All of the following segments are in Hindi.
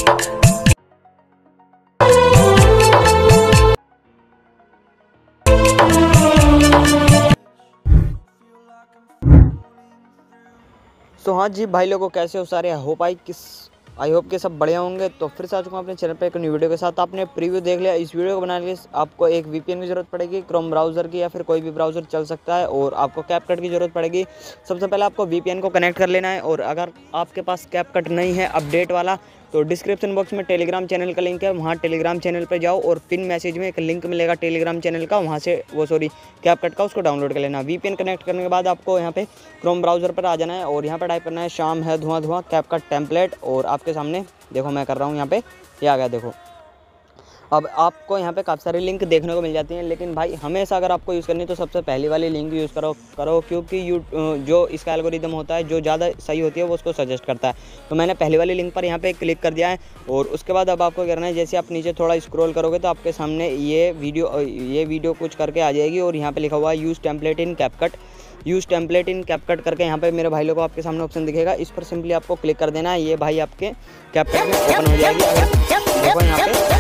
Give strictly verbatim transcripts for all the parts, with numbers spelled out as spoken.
तो हाँ जी भाई लोगों, कैसे हो सारे? होप आई किस आई होप के सब बढ़िया होंगे। तो फिर से आ चुका हूँ अपने चैनल पे एक न्यू वीडियो के साथ। आपने प्रीव्यू देख लिया। इस वीडियो को बनाने के लिए आपको एक वीपीएन की ज़रूरत पड़ेगी, क्रोम ब्राउज़र की, या फिर कोई भी ब्राउज़र चल सकता है। और आपको कैपकट की ज़रूरत पड़ेगी। सबसे पहले आपको वीपीएन को कनेक्ट कर लेना है। और अगर आपके पास कैपकट नहीं है अपडेट वाला, तो डिस्क्रिप्शन बॉक्स में टेलीग्राम चैनल का लिंक है, वहाँ टेलीग्राम चैनल पर जाओ और पिन मैसेज में एक लिंक मिलेगा टेलीग्राम चैनल का, वहाँ से वो सॉरी कैपकट का, उसको डाउनलोड कर लेना। वीपीएन कनेक्ट करने के बाद आपको यहाँ पे क्रोम ब्राउज़र पर आ जाना है और यहाँ पर टाइप करना है शाम है धुआं धुआं कैपकट टेम्पलेट। और आपके सामने देखो मैं कर रहा हूँ, यहाँ पे ये आ गया देखो। अब आपको यहाँ पे काफ़ी सारी लिंक देखने को मिल जाती हैं, लेकिन भाई हमेशा अगर आपको यूज़ करनी है तो सबसे पहली वाली लिंक यूज़ करो करो क्योंकि यू जो इसका एल्गोरिदम होता है, जो ज़्यादा सही होती है वो उसको सजेस्ट करता है। तो मैंने पहली वाली लिंक पर यहाँ पे क्लिक कर दिया है। और उसके बाद अब आपको करना है, जैसे आप नीचे थोड़ा स्क्रॉल करोगे तो आपके सामने ये वीडियो ये वीडियो कुछ करके आ जाएगी। और यहाँ पर लिखा हुआ है use template in CapCut, use template in CapCut करके यहाँ पे मेरे भाई लोगों को आपके सामने ऑप्शन दिखेगा। इस पर सिंपली आपको क्लिक कर देना है। ये भाई आपके कैपकट में ओपन हो जाएगी। अगर देखो यहाँ पे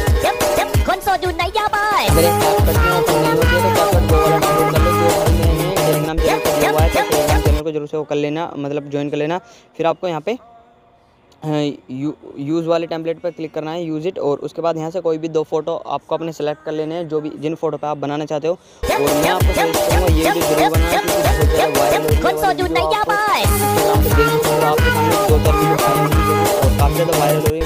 मेरे कैपकट में ओपन नहीं होती है तो कैपकट वो वाला डाउनलोड कर लो, जो टेलीग्राम चैनल पर दिया हुआ है। तो टेलीग्राम चैनल को जरूर से वो कर लेना, मतलब ज्वाइन कर लेना। फिर आपको यहाँ पे यू यूज़ वाले टेम्पलेट पर क्लिक करना है, यूज़ इट। और उसके बाद यहाँ से कोई भी दो फोटो आपको अपने सेलेक्ट कर लेने हैं, जो भी जिन फोटो पे आप बनाना चाहते हो। और मैं आपको सजेस्ट करूँगा ये वीडियो जरूर बनाना, क्योंकि बहुत ज़्यादा वायरल हो रही है। आपके सामने दो चार वीडियो आएंगी और काफ़ी ज़्यादा वायरल हो रही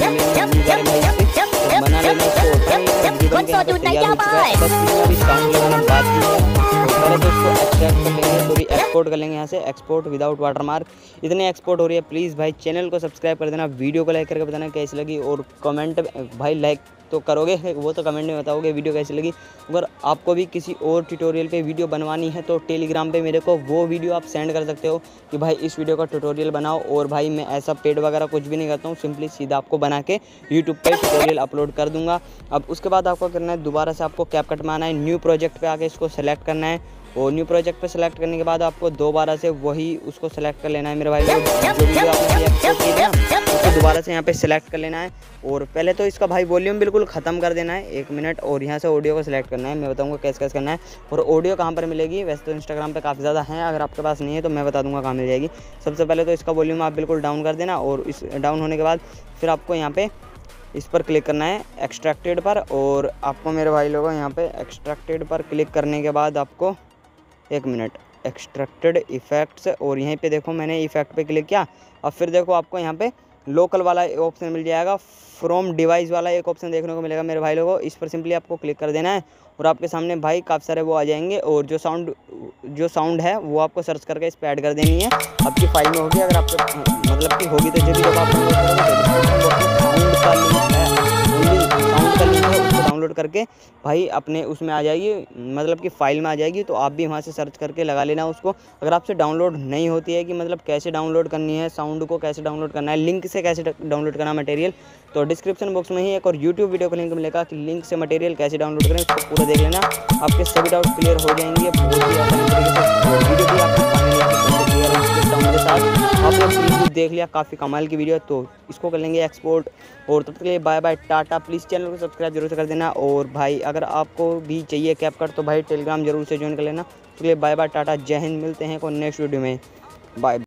है। बना लेना इसको, होता है वीडियो बन के तैयार हो चुका है। बस इसमें अभी साउंड लगाना बाकी है। पहले तो इसको एक्सट्रैक्ट कर लेंगे, सॉरी एक्सपोर्ट कर लेंगे यहाँ से, एक्सपोर्ट विदाउट वाटरमार्क। इतने एक्सपोर्ट हो रही है। प्लीज़ भाई चैनल को सब्सक्राइब कर देना, वीडियो को लाइक करके बताना कैसी लगी। और कमेंट भाई लाइक तो करोगे, वो तो कमेंट में बताओगे वीडियो कैसी लगी। अगर आपको भी किसी और ट्यूटोरियल पे वीडियो बनवानी है तो टेलीग्राम पे मेरे को वो वीडियो आप सेंड कर सकते हो कि भाई इस वीडियो का ट्यूटोरियल बनाओ। और भाई मैं ऐसा पेड वगैरह कुछ भी नहीं करता हूँ, सिंपली सीधा आपको बना के यूट्यूब पे ट्यूटोरियल अपलोड कर दूँगा। अब उसके बाद आपको करना है, दोबारा से आपको कैपकट में आना है, न्यू प्रोजेक्ट पे आके इसको सेलेक्ट करना है। और न्यू प्रोजेक्ट पे सेलेक्ट करने के बाद आपको दोबारा से वही उसको सेलेक्ट कर लेना है मेरे भाई लोग, जो वीडियो आपने एक्सपोर्ट की थी ना, उसको दोबारा से यहाँ पे सेलेक्ट कर लेना है। और पहले तो इसका भाई वॉल्यूम बिल्कुल ख़त्म कर देना है एक मिनट, और यहाँ से ऑडियो को सिलेक्ट करना है। मैं बताऊँगा कैसे कैसे करना है। और ऑडियो कहाँ पर मिलेगी, वैसे तो इंस्टाग्राम पे काफ़ी ज़्यादा है, अगर आपके पास नहीं है तो मैं बता दूँगा कहाँ मिल जाएगी। सबसे पहले तो इसका वॉल्यूम आप बिल्कुल डाउन कर देना। और इस डाउन होने के बाद फिर आपको यहाँ पे इस पर क्लिक करना है एक्सट्रैक्टेड पर। और आपको मेरे भाई लोगों यहाँ पे एक्सट्रैक्टेड पर क्लिक करने के बाद आपको एक मिनट एक्सट्रैक्टेड इफेक्ट्स, और यहीं पे देखो मैंने इफेक्ट पे क्लिक किया। अब फिर देखो आपको यहाँ पे लोकल वाला ऑप्शन मिल जाएगा, फ्रॉम डिवाइस वाला एक ऑप्शन देखने को मिलेगा मेरे भाई लोगों। इस पर सिंपली आपको क्लिक कर देना है और आपके सामने भाई काफ़ी सारे वो आ जाएंगे। और जो साउंड जो साउंड है वो आपको सर्च करके इस पर ऐड कर देनी है। आपकी फाइल में होगी, अगर आपके मतलब कि होगी तो जब भी जब आप साउंड का लिंक है, साउंड का लिंक है उसको डाउनलोड करके भाई अपने उसमें आ जाएगी, मतलब कि फ़ाइल में आ जाएगी। तो आप भी वहाँ से सर्च करके लगा लेना उसको। अगर आपसे डाउनलोड नहीं होती है कि मतलब कैसे डाउनलोड करनी है, साउंड को कैसे डाउनलोड करना है, लिंक से कैसे डाउनलोड करना मटेरियल, तो डिस्क्रिप्शन बॉक्स में ही एक और यूट्यूब वीडियो का लिंक मिलेगा कि लिंक से मटेरियल कैसे डाउनलोड करें, उसको पूरा देख लेना। आपके सभी डाउट क्लियर हो जाएंगे बहुत ही आसान तरीके से। वीडियो भी आपकी फाइनली क्लियर है के साथ। आप लोग प्लीज़ देख लिया, काफ़ी कमाल की वीडियो है। तो इसको कर लेंगे एक्सपोर्ट। और तब तक के लिए bye bye ta-ta. Please channel को सब्सक्राइब जरूर से कर देना। और भाई अगर आपको भी चाहिए कैपकट तो भाई टेलीग्राम जरूर से ज्वाइन कर लेना। तो लिए बाय बाय टाटा, जय हिंद। मिलते हैं कोई नेक्स्ट वीडियो में, बाय।